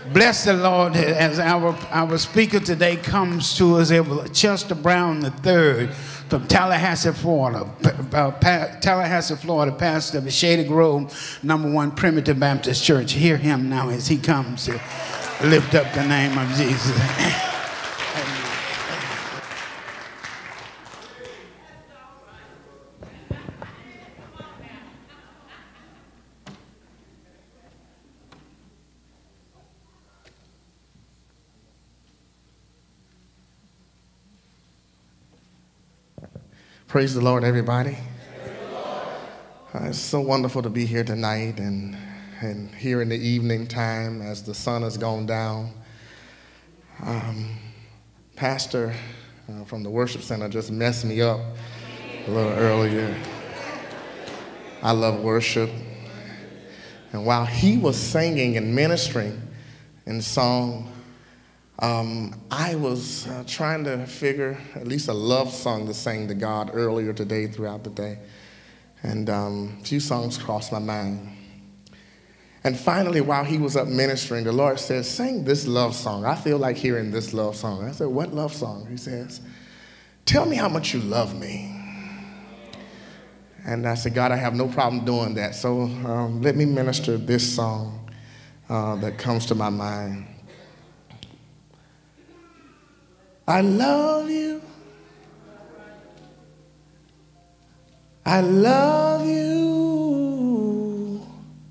Bless the Lord as our speaker today comes to us. It was Chester Brown III from Tallahassee, Florida. Tallahassee, Florida, pastor of the Shady Grove #1 Primitive Baptist Church. Hear him now as he comes to lift up the name of Jesus. Praise the Lord, everybody. It's so wonderful to be here tonight and here in the evening time as the sun has gone down. Pastor from the worship center just messed me up a little earlier. I love worship. And while he was singing and ministering in song, I was trying to figure at least a love song to sing to God earlier today throughout the day. And a few songs crossed my mind. And finally, while he was up ministering, the Lord said, sing this love song. I feel like hearing this love song. I said, what love song? He says, tell me how much you love me. And I said, God, I have no problem doing that. So let me minister this song that comes to my mind. I love you. I love you.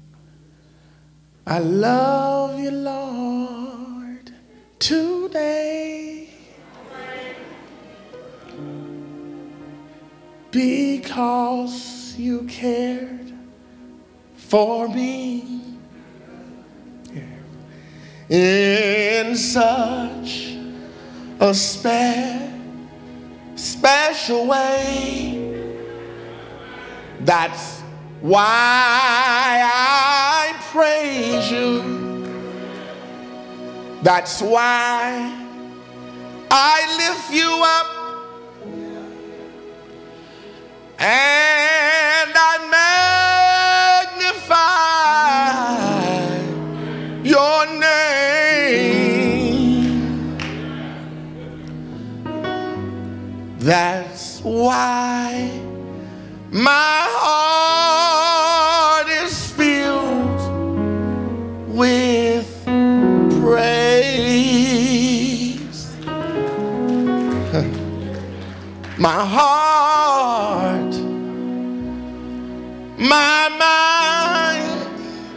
I love you, Lord, today. Because you cared for me in such a special way. That's why I praise you. That's why I lift you up and I magnify your name. That's why my heart is filled with praise. My heart, my mind,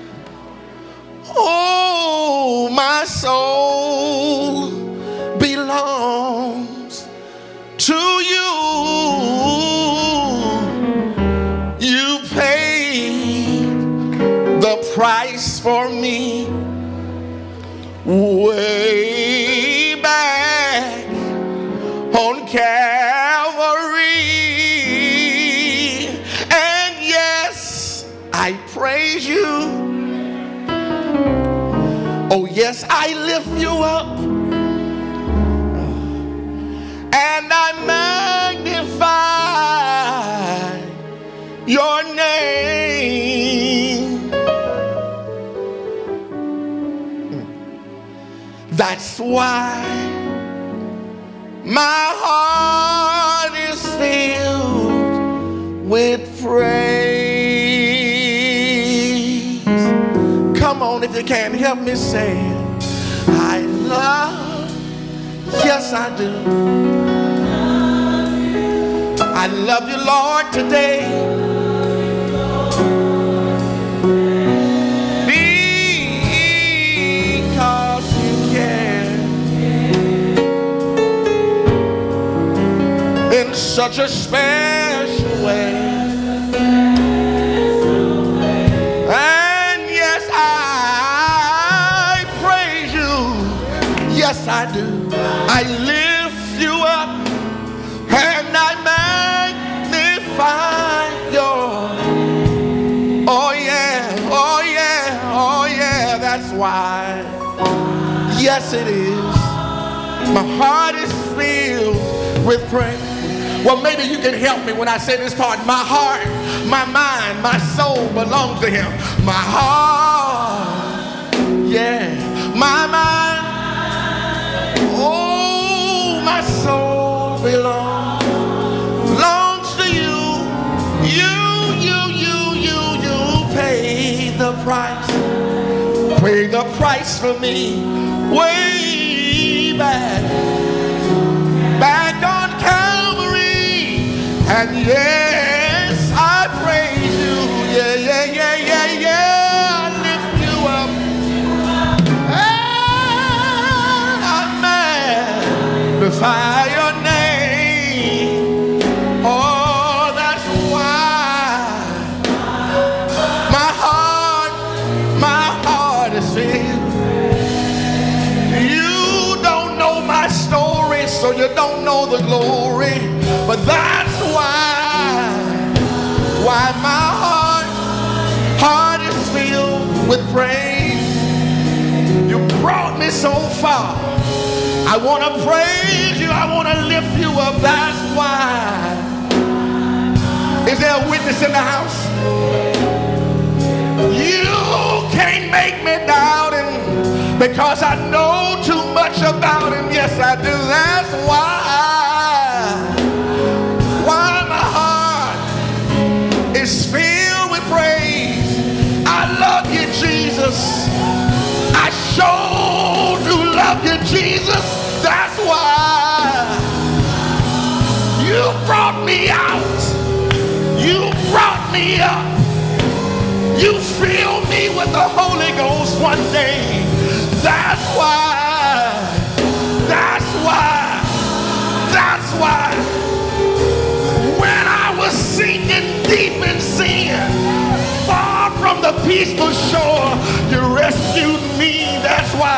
oh, my soul belongs to you. You paid the price for me way back on Calvary. And yes, I praise you. Oh yes, I lift you up and I magnify your name. That's why my heart is filled with praise. Come on, if you can, help me say it. I love, yes I do. I love you, Lord, today. Because you care in such a special way. And yes, I praise you. Yes, I do. I lift you up and I magnify your. Oh yeah, oh yeah, oh yeah. That's why. Yes, it is. My heart is filled with praise. Well, maybe you can help me when I say this part. My heart, my mind, my soul belongs to him. My heart, yeah, My mind, oh, my soul belongs to you. You paid the price. Paid the price for me way back on Calvary. And yes, I praise you. Yeah. I lift you up. And I magnify your name. Oh, that's why my heart is filled. You don't know my story, so you don't know the glory. But that's why my heart is filled with praise. You brought me so far. I want to praise you. I want to lift you up. That's why. Is there a witness in the house? You can't make me doubt him because I know too much about him. Yes, I do. That's why my heart is filled with praise. I love you, Jesus. I sure do love you, Jesus. That's why you brought me out. You brought me up. You filled me with the Holy Ghost one day. That's why. When I was sinking deep in sin, far from the peaceful shore, you rescued me. That's why.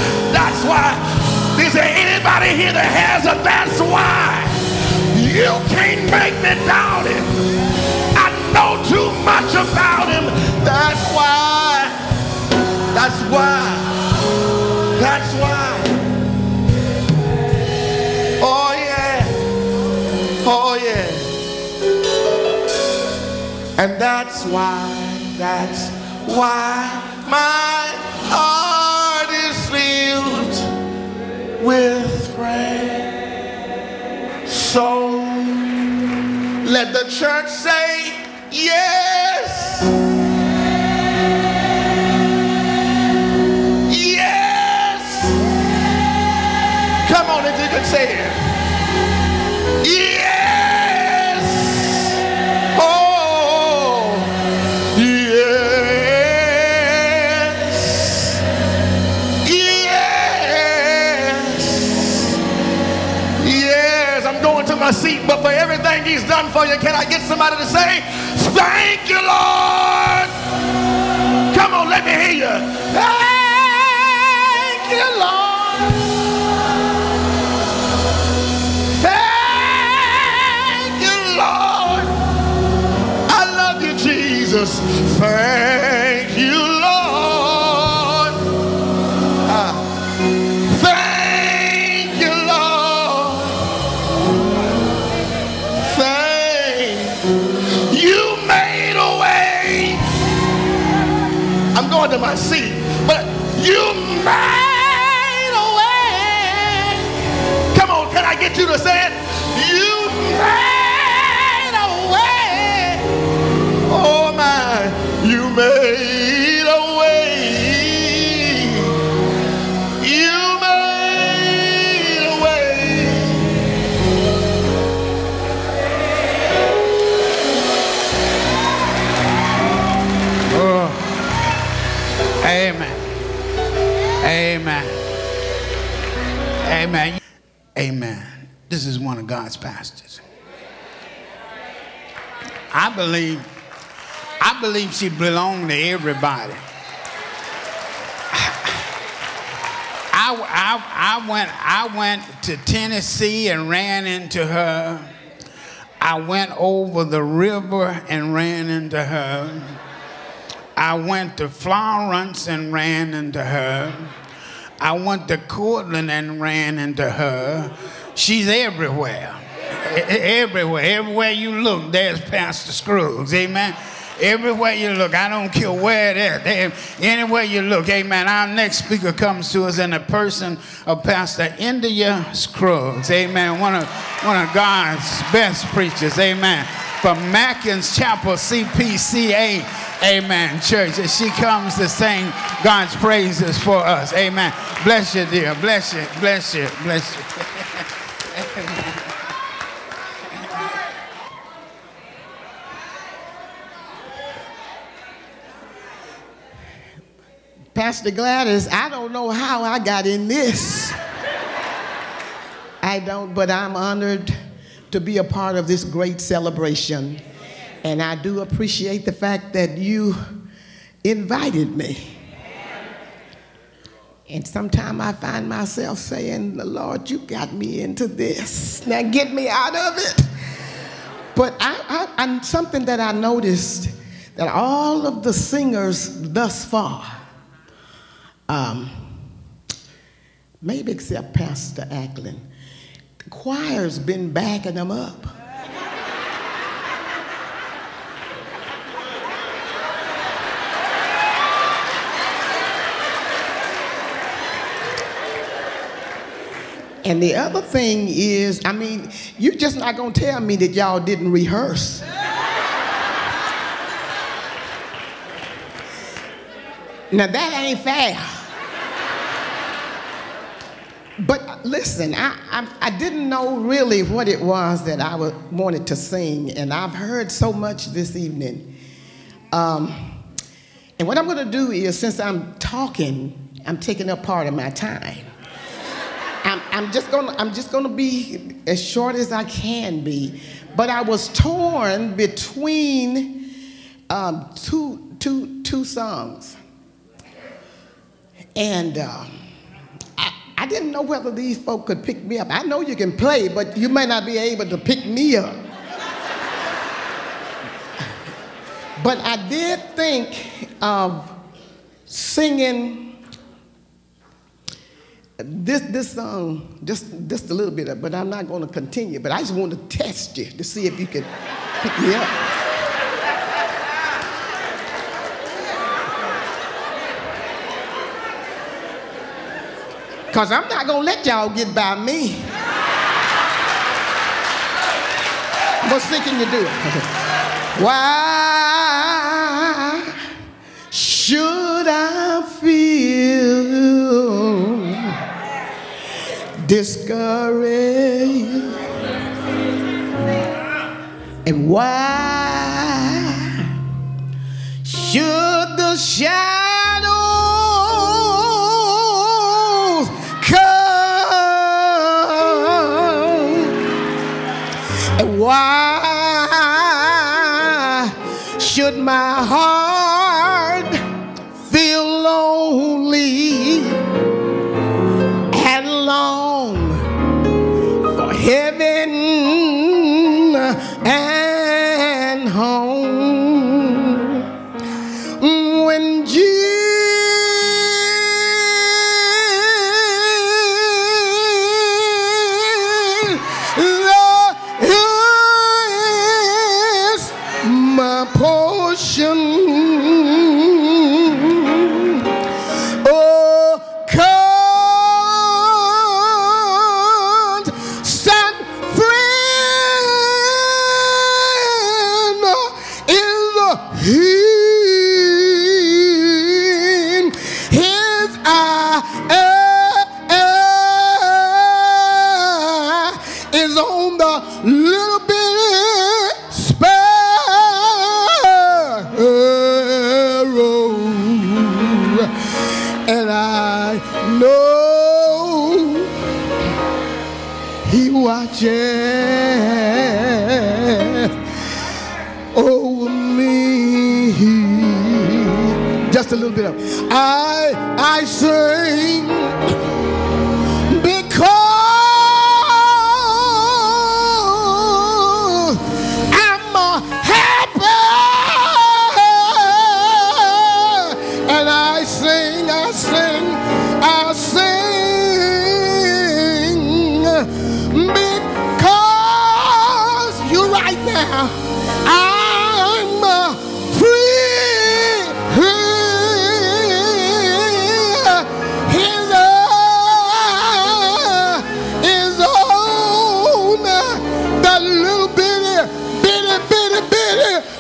Is there anybody here that has a that's why? You can't make me doubt it. I know too much about him. That's why. Oh yeah. And that's why my heart is filled with praise. So let the church say yes. Yes. Come on, if you can say it. Yes. Oh, yes. Yes. I'm going to my seat, but for everything he's done for you, can I get somebody to say, thank you, Lord? Come on, let me hear you. Thank you, Lord. Jesus, thank you, Lord. Thank you, Lord. Thank you, made a way. I'm going to my seat, but you made a way. Come on, can I get you to say it? You made a way. Oh my, you made a way. You made a way. Oh, amen. Amen. Amen. Amen. This is one of God's pastors. I believe she belonged to everybody. I went to Tennessee and ran into her. I went over the river and ran into her. I went to Florence and ran into her. I went to Cortland and ran into her. She's everywhere. Everywhere you look, there's Pastor Scruggs. Amen. Everywhere you look, I don't care where it is, anywhere you look, amen. Our next speaker comes to us in the person of Pastor India Scruggs, amen. One of God's best preachers, amen. From Mackins Chapel CPCA, amen, church. And she comes to sing God's praises for us, amen. Bless you, dear. Bless you, bless you, bless you. Pastor Gladys, I don't know how I got in this. I don't, but I'm honored to be a part of this great celebration. And I do appreciate the fact that you invited me. And sometimes I find myself saying, Lord, you got me into this. Now get me out of it. But I'm something that I noticed, that all of the singers thus far, maybe except Pastor Ackland, the choir's been backing them up. And the other thing is, I mean, you're just not gonna tell me that y'all didn't rehearse. Now that ain't fair. But listen, I didn't know really what it was that I wanted to sing, and I've heard so much this evening. And what I'm gonna do is, since I'm talking, I'm taking up part of my time. I'm just gonna be as short as I can be. But I was torn between two songs. And I didn't know whether these folk could pick me up. I know you can play, but you may not be able to pick me up. But I did think of singing this song, just a little bit of it, but I'm not going to continue. But I just want to test you to see if you can pick me up. Because I'm not going to let y'all get by me. What sick can you do? Okay. Why should I feel discouraged? And why should the shadows and why should my heart feel lonely and long for heaven and home? When portion, oh, constant friend is He. His eye is on the little bitty and I know He watches over me. Just a little bit of I sing because I'm happy, and I sing because you right now I'm free.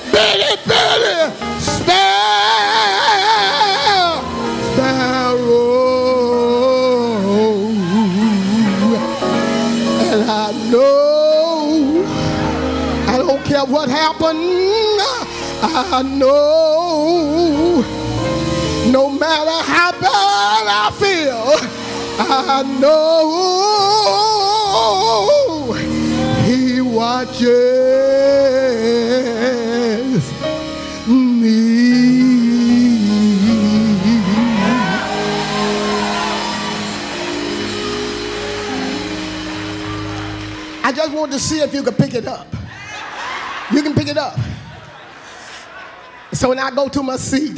bitty, bitty sparrow. And I know, I don't care what happened, I know, no matter how bad I feel, I know He watches me. I just wanted to see if you could pick it up. You can pick it up. So when I go to my seat,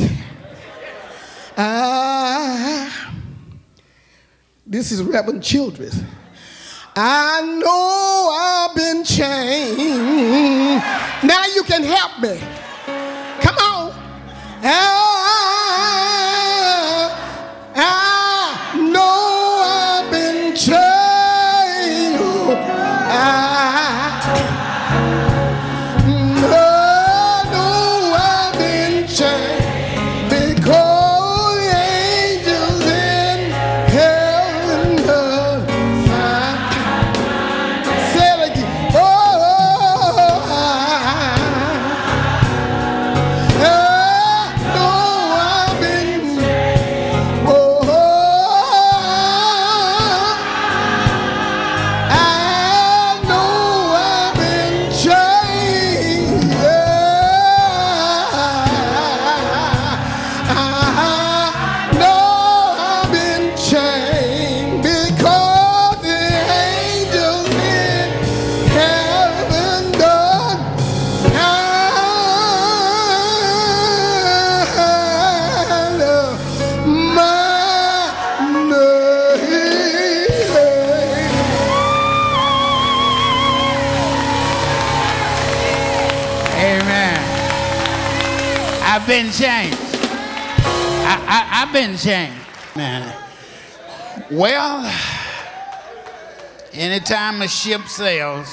this is Reverend Childress. I know I've been changed. Now you can help me. Come on. I know I've been changed. I've been changed. I've been changed, man. Well, anytime a ship sails,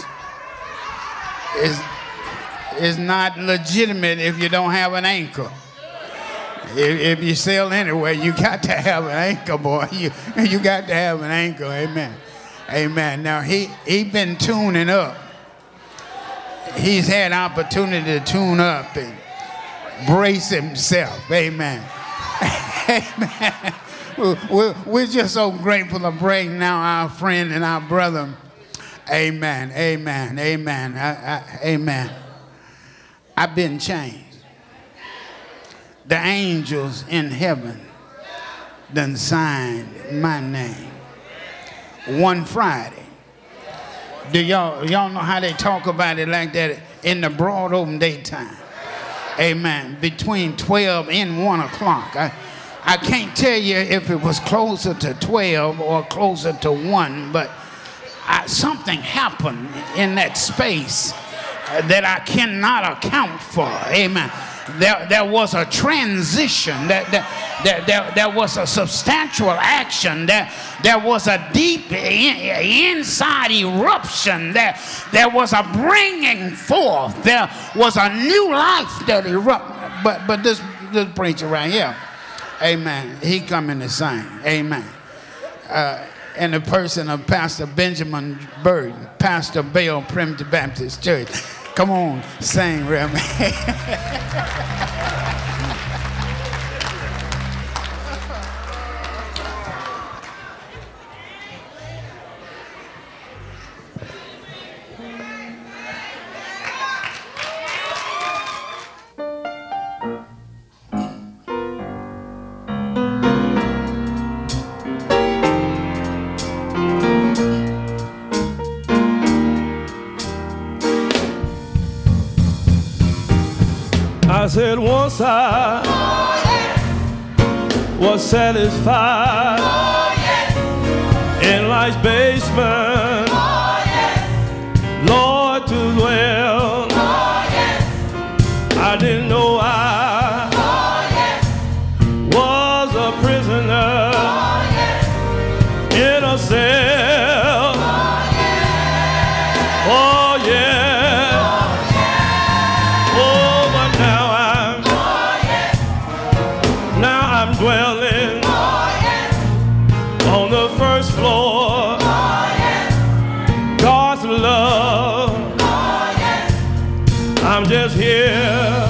it's not legitimate if you don't have an anchor. If you sail anywhere, you got to have an anchor, boy. You got to have an anchor, amen. Amen. Now, he been tuning up. He's had opportunity to tune up and brace himself, amen. Amen. We're just so grateful to bring now our friend and our brother. Amen, amen, amen, amen. I've been changed. The angels in heaven done signed my name. One Friday. Do y'all know how they talk about it like that in the broad open daytime? Amen. Between 12 and 1 o'clock. I can't tell you if it was closer to 12 or closer to 1, but something happened in that space that I cannot account for. Amen. There was a transition, there was a substantial action, there was a deep inside eruption, there was a bringing forth, there was a new life that erupted. But this preacher right here, amen, he coming to sing, amen. In the person of Pastor Benjamin Burton, Pastor Bell Primitive Baptist Church. Come on, sing, Reverend. I said once I was satisfied in life's basement, Lord, to dwell. I didn't know I was a prisoner in a cell. Oh yeah. Oh, but here.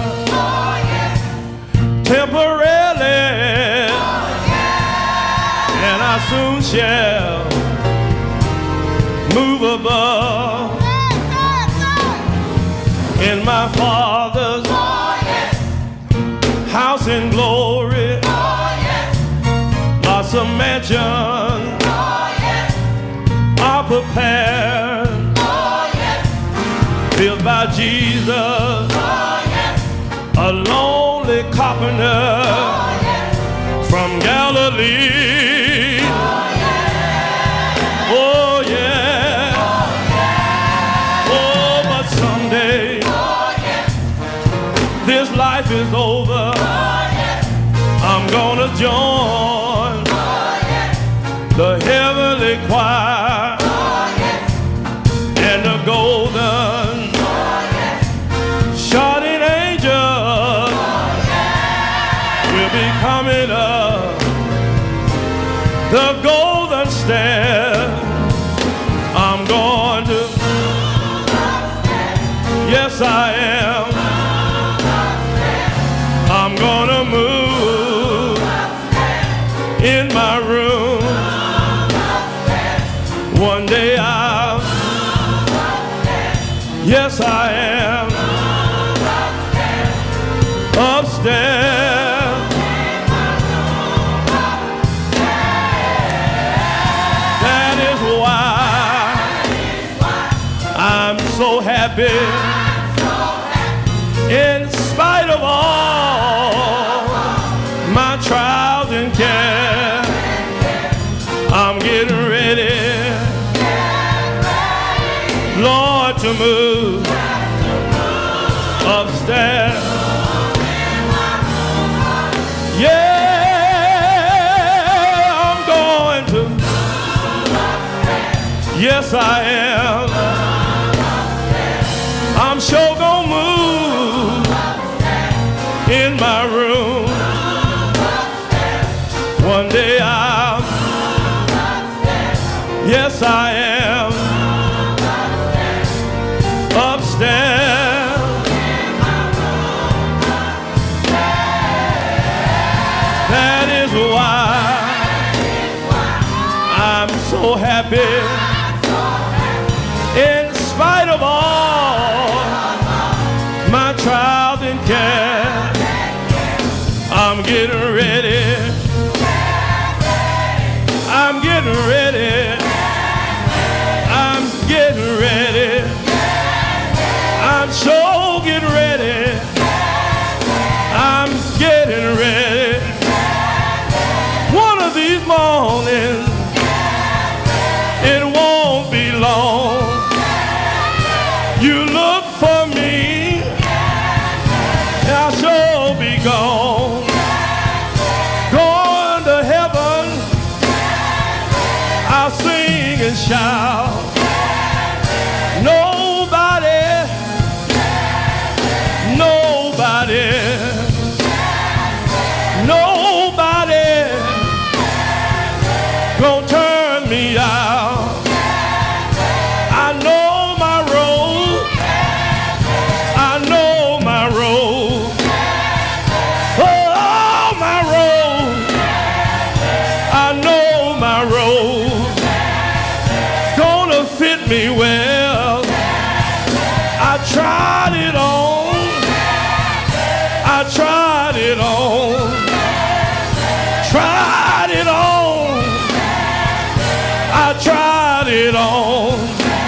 Temporarily, and I soon shall move above in my Father's house in glory. Lots of mansions are prepared, built by Jesus, a lonely carpenter from Galilee. Oh yeah. Oh, but someday this life is over. I'm gonna join the heavenly choir and the golden shouting angels will be coming up the golden stair. I'm going to, yes I am, I'm gonna move in my room. One day I'll, yes I am, upstairs. That is why I'm so happy. In spite of all my trials and care, I'm getting ready, Lord, to move upstairs. Yeah, I'm going to, yes I am, I'm sure gonna move in my room. One day I'll, yes I am, upstairs. That is why I'm so happy. In spite of all my trials and care, I'm getting ready. I'm getting ready. I'm getting ready. I'm so getting ready. I'm getting ready. One of these mornings, it won't be long. You look for me, I'll sure be gone. Going to heaven, I'll sing and shout. Nobody, nobody, nobody gonna turn me out. I know my road. I know my road. Oh, my road. I know my road. Gonna fit me well. I tried it on. I tried it on. Tried it on. I tried it on.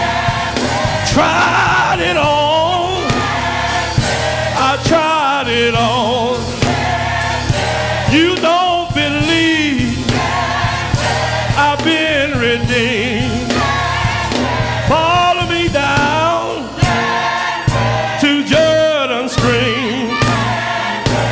Tried it on. I tried it on. You don't believe I've been redeemed. Follow me down to Jordan Stream.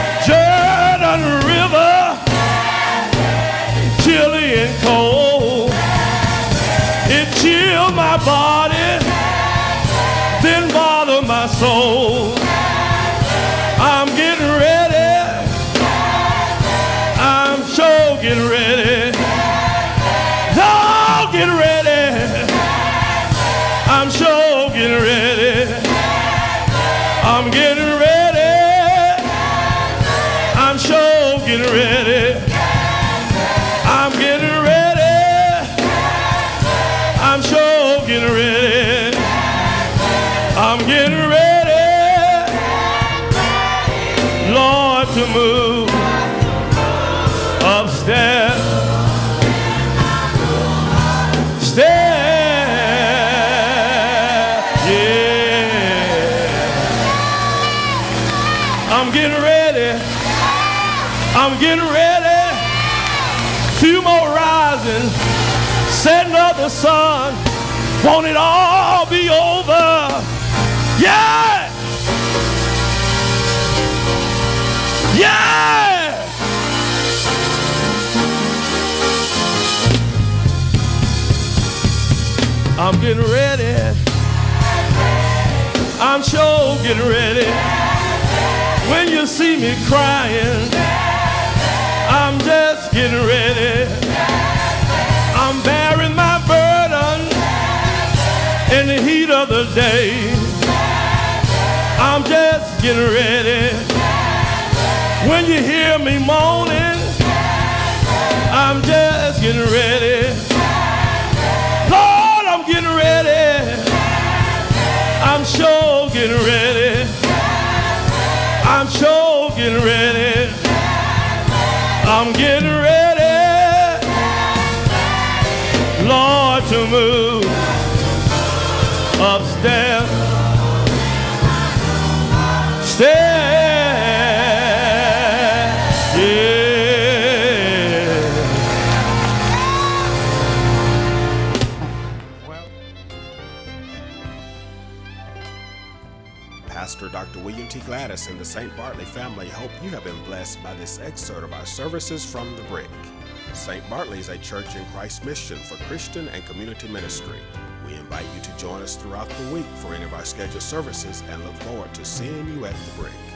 to move upstairs. Stairs, yeah. I'm getting ready. I'm getting ready. Few more rising, setting up the sun. Won't it all be over? Yeah! Yeah! I'm getting ready. I'm sure getting ready. When you see me crying, I'm just getting ready. I'm bearing my burden in the heat of the day. I'm just getting ready. When you hear me moaning, I'm just getting ready. Lord, I'm getting ready. I'm sure getting ready. I'm sure getting ready. I'm getting ready, Lord, to move upstairs. Stairs, yeah. Pastor Dr. William T. Gladys and the St. Bartley family hope you have been blessed by this excerpt of our services from the Brick. St. Bartley is a church in Christ's mission for Christian and community ministry. We invite you to join us throughout the week for any of our scheduled services and look forward to seeing you at the Brick.